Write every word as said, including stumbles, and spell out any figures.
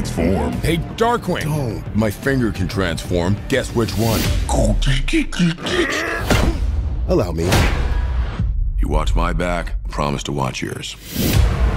transform. Hey, Darkwing! Don't. My finger can transform. Guess which one? Allow me. You watch my back, promise to watch yours.